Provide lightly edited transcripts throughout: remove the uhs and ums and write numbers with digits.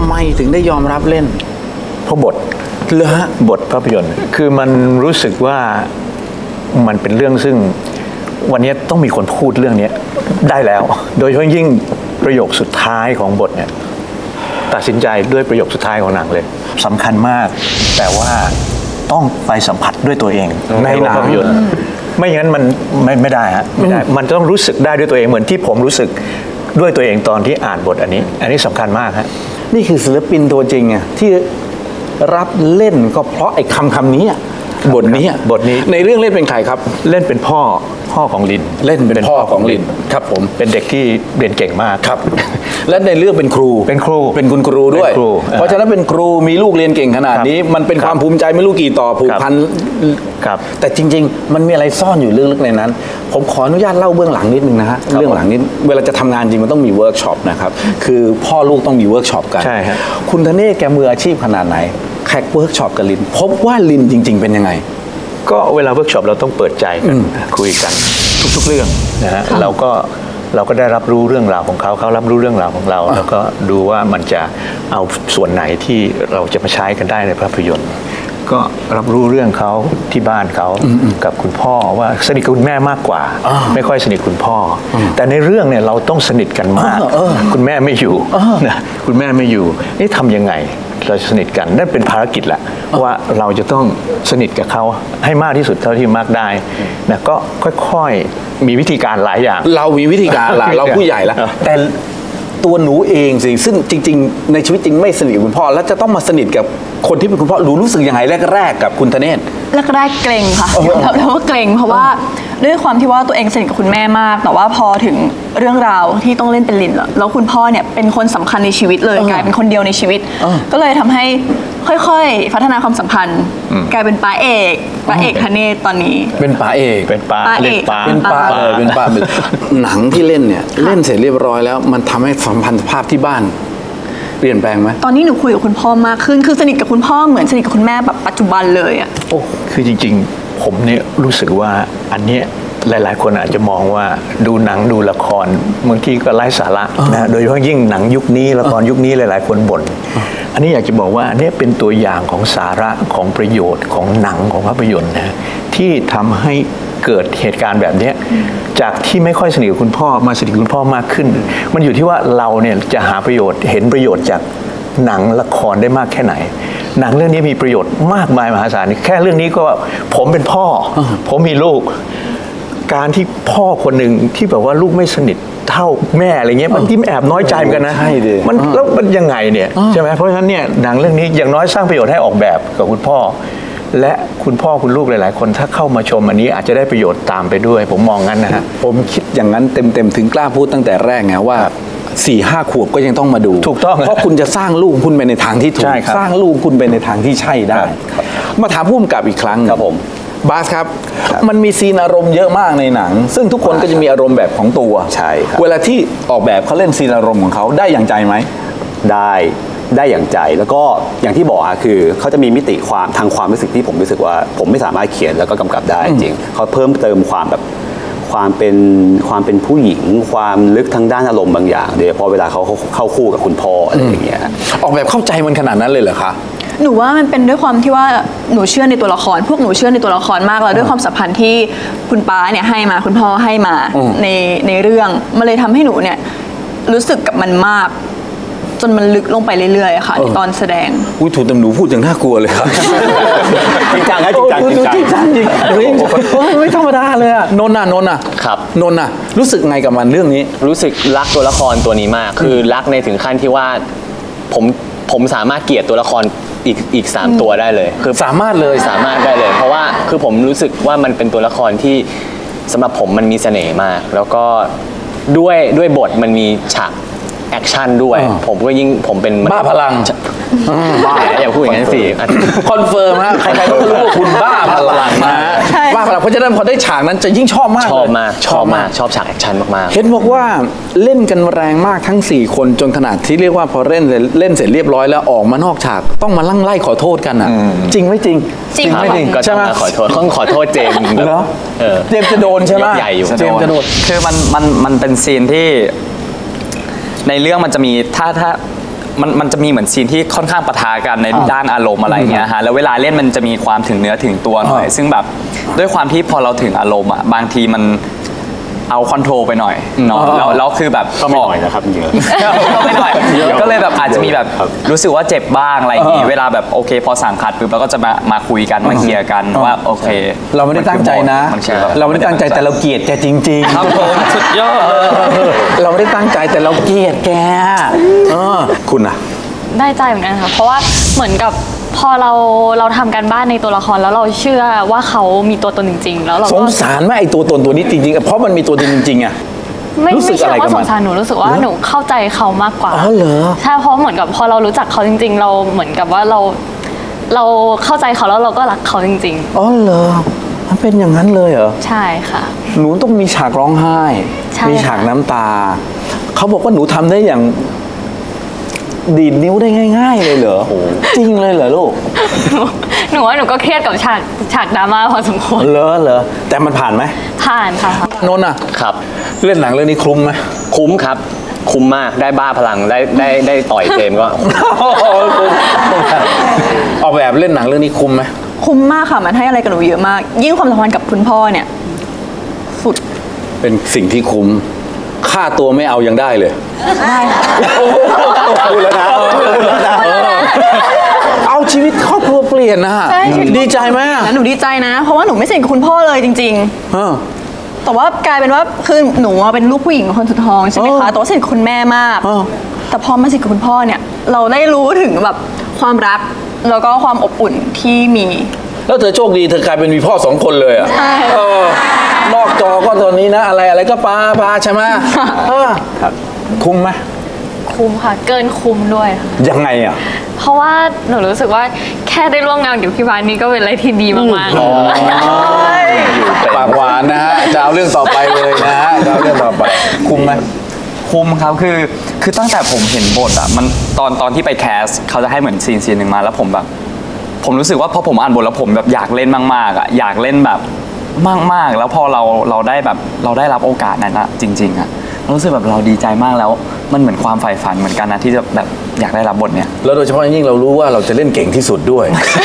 ไมถึงได้ยอมรับเล่นเพราะบทเหรอฮะบทภาพยนตร์คือมันรู้สึกว่ามันเป็นเรื่องซึ่งวันนี้ต้องมีคนพูดเรื่องนี้ได้แล้วโดยเฉพาะยิ่งประโยคสุดท้ายของบทเนี่ยตัดสินใจด้วยประโยคสุดท้ายของหนังเลยสำคัญมากแต่ว่าต้องไปสัมผัสด้วยตัวเองในหนังภาพยนตร์ไม่อย่างนั้นมันไม่ได้ฮะไม่ได้มันต้องรู้สึกได้ด้วยตัวเองเหมือนที่ผมรู้สึกด้วยตัวเองตอนที่อ่านบทอันนี้สำคัญมากฮะนี่คือศิลปินตัวจริงอ่ะที่รับเล่นก็เพราะไอ้คำนี้บทนี้ในเรื่องเล่นเป็นใครครับเล่นเป็นพ่อของลินเล่นเป็นพ่อของลินครับผมเป็นเด็กที่เรียนเก่งมากครับและในเรื่องเป็นครูเป็นคุณครูด้วยเพราะฉะนั้นเป็นครูมีลูกเรียนเก่งขนาดนี้มันเป็นความภูมิใจไม่รู้กี่ต่อผูกพันครับแต่จริงๆมันมีอะไรซ่อนอยู่ลึกๆในนั้นผมขออนุญาตเล่าเบื้องหลังนิดนึงนะฮะเรื่องหลังนี้เวลาจะทำงานจริงมันต้องมีเวิร์กช็อปนะครับคือพ่อลูกต้องมีเวิร์กช็อปกันใช่ครับคุณธเนศแกมืออาชีพขนาดไหนแขกเวิร์กช็อปกับลินพบว่าลินจริงๆเป็นยังไงก็เวลาเวิร์กช็อปเราต้องเปิดใจกันคุยกันทุกๆเรื่องนะฮะเราก็ได้รับรู้เรื่องราวของเขารับรู้เรื่องราวของเราแล้วก็ดูว่ามันจะเอาส่วนไหนที่เราจะมาใช้กันได้ในภาพยนตร์ก็รับรู้เรื่องเขาที่บ้านเขากับคุณพ่อว่าสนิทกับคุณแม่มากกว่าไม่ค่อยสนิทคุณพ่อแต่ในเรื่องเนี่ยเราต้องสนิทกันมากคุณแม่ไม่อยู่นะคุณแม่ไม่อยู่นี่ทำยังไงเราสนิทกันนั่นเป็นภารกิจแหละว่าเราจะต้องสนิทกับเขาให้มากที่สุดเท่าที่มากได้นะก็ค่อยๆมีวิธีการหลายอย่างเรามีวิธีการเราผู้ใหญ่แล้วแต่ตัวหนูเองสิซึ่งจริงๆในชีวิตจริงไม่สนิทกับคุณพ่อแล้วจะต้องมาสนิทกับคนที่เป็นคุณพ่อรู้สึกยังไงแรกๆกับคุณธเนศแรกๆเกรงค่ะแล้วก็เกรงเพราะว่าด้วยความที่ว่าตัวเองสนิทกับคุณแม่มากแต่ว่าพอถึงเรื่องราวที่ต้องเล่นเป็นลินแล้วคุณพ่อเนี่ยเป็นคนสำคัญในชีวิตเลยกลายเป็นคนเดียวในชีวิตก็เลยทำให้ค่อยๆพัฒนาความสัมพันธ์กลายเป็นป้าเอกธเนศตอนนี้เป็นป้าเอกเป็นป้าหนังที่เล่นเนี่ยเล่นเสร็จเรียบร้อยแล้วมันทำให้สัมพันธภาพที่บ้านเปลี่ยนแปลงไหมตอนนี้หนูคุยกับคุณพ่อมากขึ้นคือสนิทกับคุณพ่อเหมือนสนิทกับคุณแม่แบบปัจจุบันเลยอ่ะโอ้คือจริงๆผมเนี่ยรู้สึกว่าอันเนี้ยหลายๆคนอาจจะมองว่าดูหนังดูละครบางทีก็ไร้สาระนะโดยเฉพาะยิ่งหนังยุคนี้ละครยุคนี้หลายๆคนบ่นอันนี้อยากจะบอกว่าอันนี้เป็นตัวอย่างของสาระของประโยชน์ของหนังของภาพยนตร์นะที่ทำให้เกิดเหตุการณ์แบบนี้จากที่ไม่ค่อยสนิทกับคุณพ่อมาสนิทกับคุณพ่อมากขึ้นมันอยู่ที่ว่าเราเนี่ยจะหาประโยชน์เห็นประโยชน์จากหนังละครได้มากแค่ไหนหนังเรื่องนี้มีประโยชน์มากมายมหาศาลแค่เรื่องนี้ก็ผมเป็นพ่อผมมีลูกการที่พ่อคนหนึ่งที่แบบว่าลูกไม่สนิทเท่าแม่อะไรเงี้ยมันที่แอบน้อยใจเหมือนกันนะใช่ดิมันแล้วมันยังไงเนี่ยใช่ไหมเพราะฉะนั้นเนี่ยหนังเรื่องนี้อย่างน้อยสร้างประโยชน์ให้ออกแบบกับคุณพ่อและคุณพ่อคุณลูกหลายๆคนถ้าเข้ามาชมอันนี้อาจจะได้ประโยชน์ตามไปด้วยผมมองงั้นนะฮะผมคิดอย่างนั้นเต็มถึงกล้าพูดตั้งแต่แรกไงว่า4-5 ขวบก็ยังต้องมาดูถูกต้องเพราะคุณจะสร้างลูกคุณไปในทางที่ถูกสร้างลูกคุณไปในทางที่ใช่ได้มาถามผู้กำกับอีกครั้งครับผมบาสครับมันมีซีนอารมณ์เยอะมากในหนังซึ่งทุกคนก็จะมีอารมณ์แบบของตัวใช่ครับเวลาที่ออกแบบเขาเล่นซีนอารมณ์ของเขาได้อย่างใจไหมได้อย่างใจแล้วก็อย่างที่บอกคือเขาจะมีมิติความทางความรู้สึกที่ผมรู้สึกว่าผมไม่สามารถเขียนแล้วก็กำกับได้จริงเขาเพิ่มเติมความแบบความเป็นผู้หญิงความลึกทางด้านอารมณ์บางอย่างโดยเฉพาะเวลาเขาเข้าคู่กับคุณพ่ออะไรอย่างเงี้ยออกแบบเข้าใจมันขนาดนั้นเลยเหรอคะหนูว่ามันเป็นด้วยความที่ว่าหนูเชื่อในตัวละครพวกหนูเชื่อในตัวละครมากแล้วด้วยความสัมพันธ์ที่คุณป้าเนี่ยให้มาคุณพ่อให้มาในเรื่องมันเลยทำให้หนูเนี่ยรู้สึกกับมันมากจนมันลึกลงไปเรื่อยๆค่ะในตอนแสดงถูกตำหนูพูดอย่างน่ากลัวเลยครับจริงจังจริงจังไม่ธรรมดาเลยอะนนท์อะครับนนท์อะรู้สึกไงกับมันเรื่องนี้รู้สึกรักตัวละครตัวนี้มากคือรักในถึงขั้นที่ว่าผมสามารถเกลียดตัวละครอีก3ตัวได้เลยคือสามารถได้เลยเพราะว่าคือผมรู้สึกว่ามันเป็นตัวละครที่สำหรับผมมันมีเสน่ห์มากแล้วก็ด้วยบทมันมีฉากแอคชั่นด้วยผมเป็นบ้าพลังบ้าอย่าพูดอย่างนั้นสิคอนเฟิร์มฮะใครๆก็รู้ว่าคุณบ้าพลังนะบ้าพลังเพราะฉะนั้นพอได้ฉากนั้นจะยิ่งชอบมากชอบฉากแอคชั่นมากๆเห็นบอกว่าเล่นกันแรงมากทั้ง4คนจนขนาดที่เรียกว่าพอเล่นเสร็จเรียบร้อยแล้วออกมานอกฉากต้องมาไล่ขอโทษกันอ่ะจริงไม่จริงไม่จริงก็ต้องมาขอโทษต้องขอโทษเจมส์เหรอเจมส์จะโดนใช่ไหมใหญ่อยู่เจมส์จะโดนคือมันเป็นซีนที่ในเรื่องมันจะมีถ้ามันจะมีเหมือนซีนที่ค่อนข้างปะทะกันในด้านอารมณ์อะไรเงี้ยฮะแล้วเวลาเล่นมันจะมีความถึงเนื้อถึงตัวหน่อยซึ่งแบบด้วยความที่พอเราถึงอารมณ์อ่ะบางทีมันเอาคอนโทรลไปหน่อยเนาะแล้วคือแบบก็ไม่หน่อยนะครับจริงๆไม่หน่อยก็เลยแบบอาจจะมีแบบรู้สึกว่าเจ็บบ้างอะไรอย่างงี้เวลาแบบโอเคพอสั่งขัดปุ๊บเราก็จะมาคุยกันมาเคลียร์กันว่าโอเคเราไม่ได้ตั้งใจนะ เราไม่ได้ตั้งใจแต่เราเกลียดแกจริงๆครับผมสุดยอดเราไม่ได้ตั้งใจแต่เราเกลียดแกคุณอะได้ใจเหมือนกันค่ะเพราะว่าเหมือนกับพอเราทำการบ้านในตัวละครแล้วเราเชื่อว่าเขามีตัวตนจริงๆแล้วเราสงสารไหมไอตัวตนตัวนี้จริงๆเพราะมันมีตัวตนจริงๆอะไม่รู้สึกเชื่อะไรอกับว่ามันสงสารหนูรู้สึกว่าหนูเข้าใจเขามากกว่าอ๋อเหรอใช่เพราะเหมือนกับพอเรารู้จักเขาจริงๆ เราเหมือนกับว่าเราเข้าใจเขาแล้วเราก็รักเขาจริงอ๋อเหรอมันเป็นอย่างนั้นเลยเหรอๆ ใช่ค่ะหนูต้องมีฉากร้องไห้ใช่มีฉากน้ำตาเขาบอกว่าหนูทำได้อย่างดีดนิ้วได้ง่าย ๆ เลยเหรอจริงเลยเหรอลูกหนูว่าหนูก็เครียดกับฉากดราม่าพอสมควรเหรอแต่มันผ่านไหมผ่านค่ะนนท์อะครับเล่นหนังเรื่องนี้คุ้มไหมคุ้มครับ คุ้มมากได้บ้าพลังได้ต่อยเจมส์ก็ออกแบบเล่นหนังเรื่องนี้คุ้มไหมคุ้มมากค่ะมันให้อะไรกับหนูเยอะมาก ยิ่งความสัมพันธ์กับคุณพ่อเนี่ยสุดเป็นสิ่งที่คุ้มค่าตัวไม่เอายังได้เลยได้ค่ะพูดแล้วนะเอาชีวิตครอบครัวเปลี่ยนนะใช่ชีวิตดีใจไหมแล้วหนูดีใจนะ เพราะว่าหนูไม่สนิทกับคุณพ่อเลยจริงเออๆ แต่ว่ากลายเป็นว่าคือหนูเป็นลูกผู้หญิงคนสุดท้องใช่ไหมคะแต่ว่าสนิทกับคุณแม่มาก แต่พอมาสนิทกับคุณพ่อเนี่ยเราได้รู้ถึงแบบความรักแล้วก็ความอบอุ่นที่มีแล้วเธอโชคดีเธอกลายเป็นมีพ่อ2 คนเลยอ่ะนอกจอก็ตอนนี้นะอะไรก็ปาใช่ไหมคุ้มไหมคุ้มค่ะ เกินคุ้มด้วยค่ะยังไงอ่ะเพราะว่าหนูรู้สึกว่าแค่ได้ร่วมงานกับพี่บานนี่ก็เป็นอะไรที่ดีมากๆปากหวานนะฮะจะเอาเรื่องต่อไปเลยนะฮะจะเอาเรื่องต่อไปคุ้มไหมคุ้มครับคือตั้งแต่ผมเห็นบทอ่ะมันตอนที่ไปแคสเขาจะให้เหมือนซีนหนึ่งมาแล้วผมรู้สึกว่าพอผมอ่านบทแล้วผมแบบอยากเล่นมากๆอ่ะอยากเล่นแบบมากๆแล้วพอเราได้แบบเราได้รับโอกาสนั้นอะจริงๆอ่ะรู้สึกแบบเราดีใจมากแล้วมันเหมือนความใฝ่ฝันเหมือนกันนะที่จะแบบอยากได้รับบทเนี้ยแล้วโดยเฉพาะอย่างยิ่งเรารู้ว่าเราจะเล่นเก่งที่สุดด้วย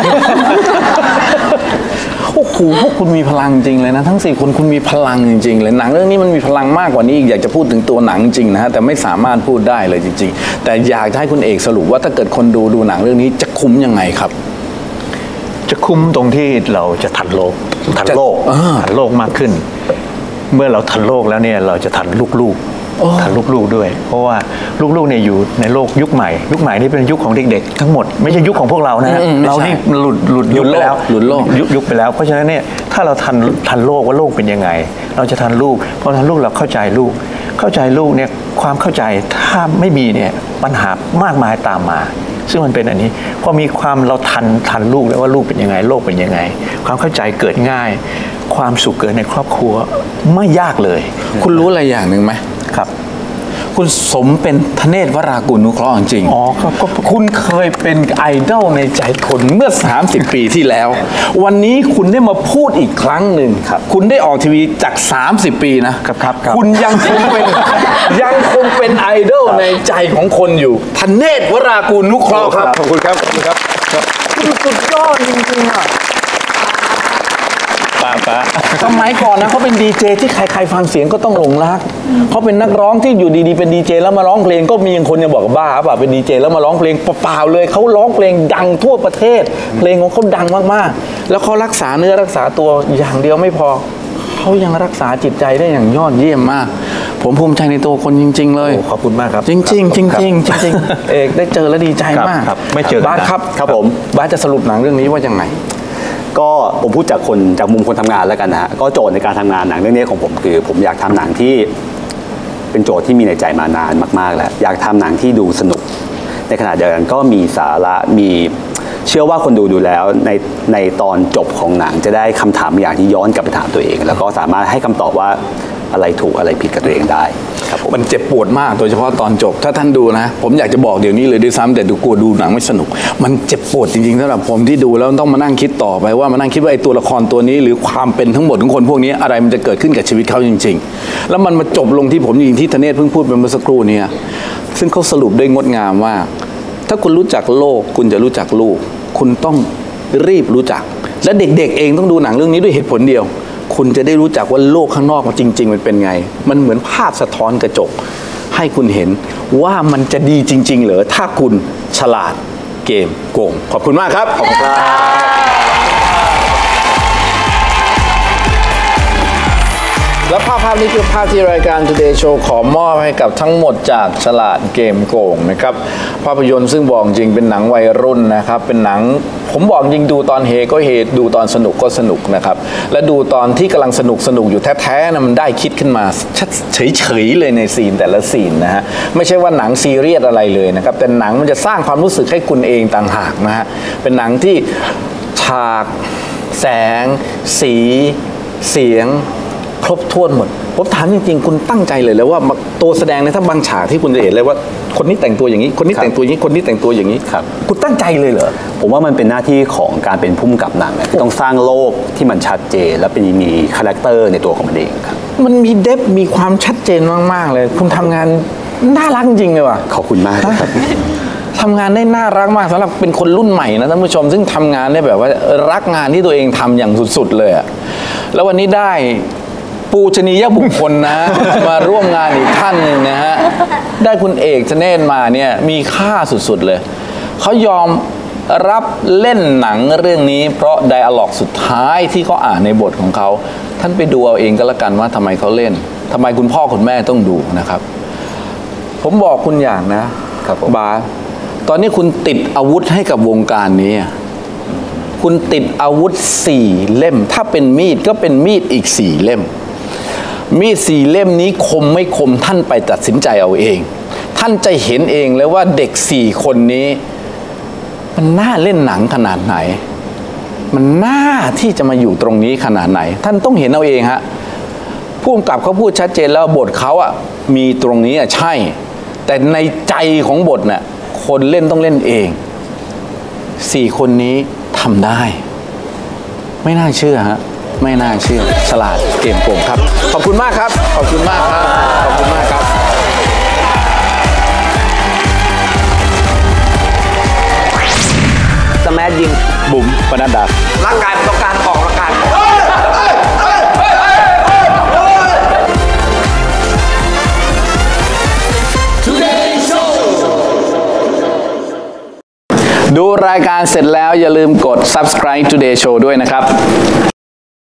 โอ้โหพวกคุณมีพลังจริงเลยนะทั้ง4 คนคุณมีพลังจริงๆเลยหนังเรื่องนี้มันมีพลังมากกว่านี้อีกอยากจะพูดถึงตัวหนังจริงนะฮะแต่ไม่สามารถพูดได้เลยจริงๆแต่อยากให้คุณเอกสรุปว่าถ้าเกิดคนดูหนังเรื่องนี้จะคุ้มยังไงครับจะคุ้มตรงที่เราจะทันโลกทันโลกมากขึ้น เมื่อเราทันโลกแล้วเนี่ยเราจะทันลูกๆทันลูกๆด้วย เพราะว่าลูกๆเนี่ยอยู่ในโลกยุคใหม่นี่เป็นยุคของเด็กๆทั้งหมดไม่ใช่ยุคของพวกเรานะฮะเรานี่หลุดยุคไปแล้วหลุดโลกยุคไปแล้วเพราะฉะนั้นเนี่ยถ้าเราทันโลกว่าโลกเป็นยังไง เราจะทันลูกพอทันลูกเราเข้าใจลูกเนี่ยความเข้าใจถ้าไม่มีเนี่ยปัญหามากมายตามมา ซึ่งมันเป็นอันนี้พอมีความเราทันลูกแล้วว่าลูกเป็นยังไงโลกเป็นยังไงความเข้าใจเกิดง่ายความสุขเกิดในครอบครัวไม่ยากเลยคุณรู้อะไรอย่างหนึ่งไหมครับคุณสมเป็นธเนศวรากุลนุเคราะห์จริงอ๋อครับก็คุณเคยเป็นไอดอลในใจคนเมื่อ 30 ปีที่แล้ว วันนี้คุณได้มาพูดอีกครั้งหนึ่งคุณได้ออกทีวีจาก 30 ปีนะครับ คุณยังคงเป็นไอดอลในใจของคนอยู่ธเนศวรากุลนุเคราะห์ครับขอบคุณครับคุณสุดยอดจริงๆอ่ะป้าสมัยก่อนนะเขาเป็นดีเจที่ใครๆฟังเสียงก็ต้องหลงรักเขาเป็นนักร้องที่อยู่ดีๆเป็นดีเจแล้วมาร้องเพลงก็มีคนยังบอกว่าบ้าป่ะเป็นดีเจแล้วมาร้องเพลงเปล่าๆเลยเขาร้องเพลงดังทั่วประเทศเพลงของเขาดังมากๆแล้วเขารักษาเนื้อรักษาตัวอย่างเดียวไม่พอเขายังรักษาจิตใจได้อย่างยอดเยี่ยมมากผมภูมิใจในตัวคนจริงๆเลยขอบคุณมากครับจริงๆเอกได้เจอแล้วดีใจมากครับไม่เจอกันบาสครับครับผมบาสจะสรุปหนังเรื่องนี้ว่ายังไงก็ผมพูดจากมุมคนทำงานแล้วกันนะฮะก็โจทย์ในการทำงานหนังเรื่องนี้ของผมคือผมอยากทำหนังที่เป็นโจทย์ที่มีในใจมานานมากๆแล้วอยากทำหนังที่ดูสนุกในขณะเดียวกันก็มีสาระมีเชื่อว่าคนดูแล้วในตอนจบของหนังจะได้คำถามอย่างที่ย้อนกลับไปถามตัวเอง แล้วก็สามารถให้คำตอบว่าอะไรถูกอะไรผิดกับตัวเองได้ครับผมมันเจ็บปวดมากโดยเฉพาะตอนจบถ้าท่านดูนะผมอยากจะบอกเดี๋ยวนี้เลยด้วยซ้ำแต่กลัวดูหนังไม่สนุกมันเจ็บปวดจริงๆสำหรับผมที่ดูแล้วต้องมานั่งคิดต่อไปว่ามานั่งคิดว่าไอ้ตัวละครตัวนี้หรือความเป็นทั้งหมดของคนพวกนี้อะไรมันจะเกิดขึ้นกับชีวิตเขาจริงๆแล้วมันมาจบลงที่ผมอย่างที่ธเนศเพิ่งพูดไปเมื่อสักครู่นี้ซึ่งเขาสรุปได้งดงามว่าถ้าคุณรู้จักโลกคุณจะรู้จักลูกคุณต้องรีบรู้จักและเด็กๆเองต้องดูหนังเรื่องนี้ด้วยเหตุผลเดียวคุณจะได้รู้จักว่าโลกข้างนอกมันจริงๆมันเป็นไงมันเหมือนภาพสะท้อนกระจกให้คุณเห็นว่ามันจะดีจริงๆเหรอถ้าคุณฉลาดเกมโกงขอบคุณมากครับขอบคุณครับและภาพนี้คือภาพที่รายการ Today Show ขอมอบให้กับทั้งหมดจากฉลาดเกมโกงนะครับภาพยนตร์ซึ่งบอกจริงเป็นหนังวัยรุ่นนะครับเป็นหนังผมบอกจริงดูตอนเฮก็เฮดูตอนสนุกก็สนุกนะครับและดูตอนที่กำลังสนุกอยู่แท้ๆนะมันได้คิดขึ้นมาเฉยๆเลยในซีนแต่ละซีนนะฮะไม่ใช่ว่าหนังซีเรียสอะไรเลยนะครับแต่หนังมันจะสร้างความรู้สึกให้คุณเองต่างหากนะฮะเป็นหนังที่ฉากแสงสีเสียงครบถ้วนหมดผมถามจริงๆคุณตั้งใจเลยแล้วว่าตัวแสดงในถ้าบางฉากที่คุณจะเห็นเลยว่าคนนี้แต่งตัวอย่างนี้คนนี้แต่งตัวอย่างนี้คนนี้แต่งตัวอย่างนี้ครับคุณตั้งใจเลยเหรอผมว่ามันเป็นหน้าที่ของการเป็นผู้กำกับหนังที่ต้องสร้างโลกที่มันชัดเจนและมีคาแรคเตอร์ในตัวของมันเองครับมันมีเดฟมีความชัดเจนมากๆเลยคุณทำงานน่ารักจริงเลยว่ะขอบคุณมากครับทำงานได้น่ารักมากสำหรับเป็นคนรุ่นใหม่นะท่านผู้ชมซึ่งทำงานได้แบบว่ารักงานที่ตัวเองทำอย่างสุดๆเลยอะแล้ววันนี้ได้ปูชนียบุคคลนะ มาร่วมงานอีกท่านหนึ่งนะฮะได้คุณเอกธเนศมาเนี่ยมีค่าสุดๆเลยเขายอมรับเล่นหนังเรื่องนี้เพราะไดอะล็อกสุดท้ายที่เขาอ่านในบทของเขาท่านไปดูเอาเองก็แล้วกันว่าทำไมเขาเล่นทำไมคุณพ่อคุณแม่ต้องดูนะครับผมบอกคุณอย่างนะครับบาสตอนนี้คุณติดอาวุธให้กับวงการนี้คุณติดอาวุธ4เล่มถ้าเป็นมีดก็เป็นมีดอีก4เล่มมีด4เล่มนี้คมไม่คมท่านไปตัดสินใจเอาเองท่านจะเห็นเองเลยว่าเด็ก4คนนี้มันน่าเล่นหนังขนาดไหนมันน่าที่จะมาอยู่ตรงนี้ขนาดไหนท่านต้องเห็นเอาเองฮะผู้กำกับเขาพูดชัดเจนแล้วบทเขาอ่ะมีตรงนี้ใช่แต่ในใจของบทน่ะคนเล่นต้องเล่นเอง4คนนี้ทำได้ไม่น่าเชื่อฮะไม่น่าเชื่อฉลาดเกมโกงครับขอบคุณมากครับขอบคุณมากครับขอบคุณมากครับสแมทยิงบุ๋มปนัดดาร่างกายต้องการออกร่างกายดูรายการเสร็จแล้วอย่าลืมกด subscribe Today Show ด้วยนะครับ